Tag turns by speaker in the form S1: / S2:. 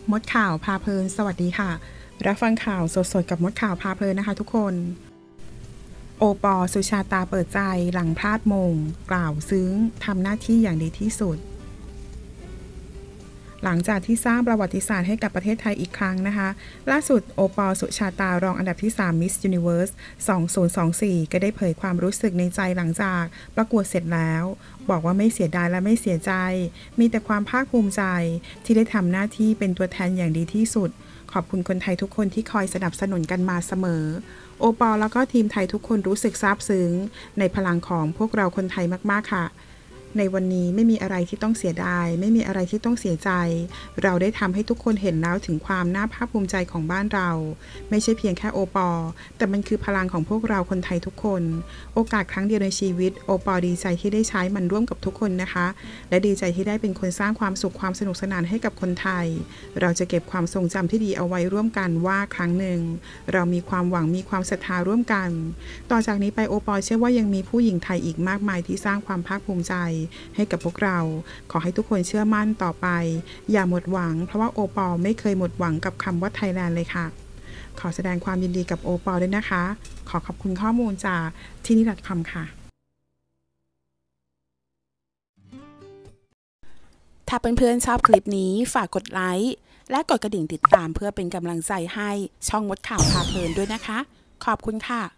S1: มดข่าวพาเพลินสวัสดีค่ะรับฟังข่าวสดๆกับมดข่าวพาเพลินนะคะทุกคนโอปอสุชาตาเปิดใจหลังพลาดมงกล่าวซึ้งทำหน้าที่อย่างดีที่สุดหลังจากที่สร้างประวัติศาสตร์ให้กับประเทศไทยอีกครั้งนะคะล่าสุดโอปอสุชาตารองอันดับที่3 Miss Universe 2024ก็ได้เผยความรู้สึกในใจหลังจากประกวดเสร็จแล้วบอกว่าไม่เสียดายและไม่เสียใจมีแต่ความภาคภูมิใจที่ได้ทำหน้าที่เป็นตัวแทนอย่างดีที่สุดขอบคุณคนไทยทุกคนที่คอยสนับสนุนกันมาเสมอโอปอแล้วก็ทีมไทยทุกคนรู้สึกซาบซึ้งในพลังของพวกเราคนไทยมากๆค่ะในวันนี้ไม่มีอะไรที่ต้องเสียดายไม่มีอะไรที่ต้องเสียใจเราได้ทำให้ทุกคนเห็นแล้วถึงความน่าภาคภูมิใจของบ้านเราไม่ใช่เพียงแค่โอปอแต่มันคือพลังของพวกเราคนไทยทุกคนโอกาสครั้งเดียวในชีวิตโอปอดีใจที่ได้ใช้มันร่วมกับทุกคนนะคะและดีใจที่ได้เป็นคนสร้างความสุขความสนุกสนานให้กับคนไทยเราจะเก็บความทรงจำที่ดีเอาไว้ร่วมกันว่าครั้งหนึ่งเรามีความหวังมีความศรัทธาร่วมกันต่อจากนี้ไปโอปอเชื่อว่ายังมีผู้หญิงไทยอีกมากมายที่สร้างความภาคภูมิใจให้กับพวกเราขอให้ทุกคนเชื่อมั่นต่อไปอย่าหมดหวังเพราะว่าโอปอไม่เคยหมดหวังกับคำว่าไทยแลนด์เลยค่ะขอแสดงความยินดีกับโอปอด้วยนะคะขอขอบคุณข้อมูลจากที่นี่.com ค่ะถ้าเพื่อนๆชอบคลิปนี้ฝากกดไลค์และกดกระดิ่งติดตามเพื่อเป็นกำลังใจให้ช่องมดข่าวพาเพลินด้วยนะคะขอบคุณค่ะ